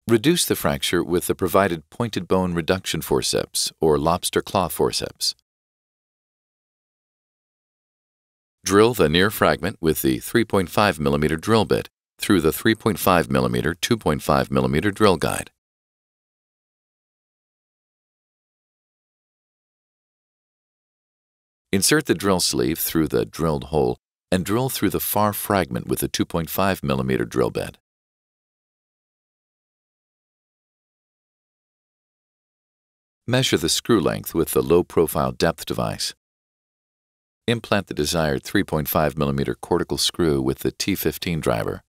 Reduce the fracture with the provided pointed bone reduction forceps or lobster claw forceps. Drill the near fragment with the 3.5 mm drill bit through the 3.5 mm 2.5 mm drill guide. Insert the drill sleeve through the drilled hole and drill through the far fragment with the 2.5 mm drill bit. Measure the screw length with the low-profile depth device. Implant the desired 3.5 mm cortical screw with the T15 driver.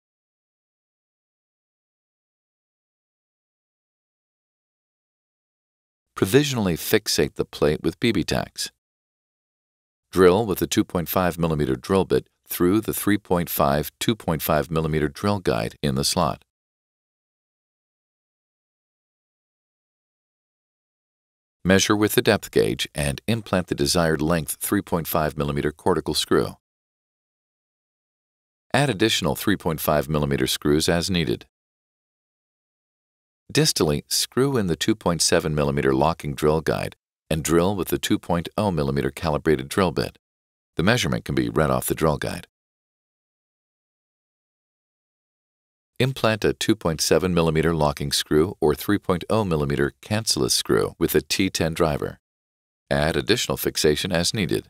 Provisionally fixate the plate with BB tacks. Drill with the 2.5 mm drill bit through the 3.5 2.5 mm drill guide in the slot. Measure with the depth gauge and implant the desired length 3.5 mm cortical screw. Add additional 3.5 mm screws as needed. Distally, screw in the 2.7 mm locking drill guide and drill with the 2.0 mm calibrated drill bit. The measurement can be read off the drill guide. Implant a 2.7 mm locking screw or 3.0 mm cancellous screw with a T10 driver. Add additional fixation as needed.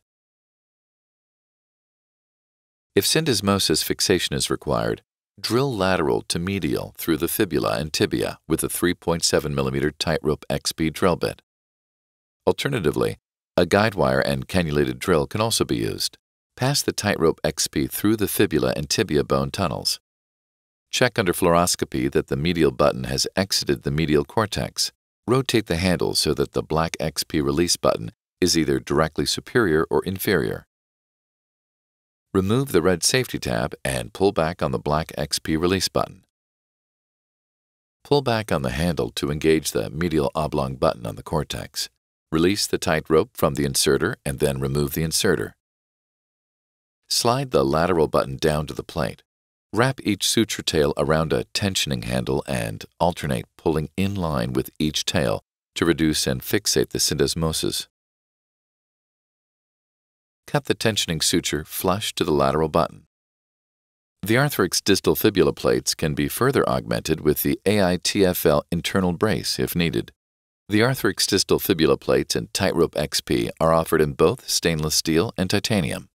If syndesmosis fixation is required, drill lateral to medial through the fibula and tibia with a 3.7 mm tightrope XP drill bit. Alternatively, a guide wire and cannulated drill can also be used. Pass the tightrope XP through the fibula and tibia bone tunnels. Check under fluoroscopy that the medial button has exited the medial cortex. Rotate the handle so that the black XP release button is either directly superior or inferior. Remove the red safety tab and pull back on the black XP release button. Pull back on the handle to engage the medial oblong button on the cortex. Release the tight rope from the inserter and then remove the inserter. Slide the lateral button down to the plate. Wrap each suture tail around a tensioning handle and alternate pulling in line with each tail to reduce and fixate the syndesmosis. Cut the tensioning suture flush to the lateral button. The Arthrex distal fibula plates can be further augmented with the AITFL internal brace if needed. The Arthrex distal fibula plates and tightrope XP are offered in both stainless steel and titanium.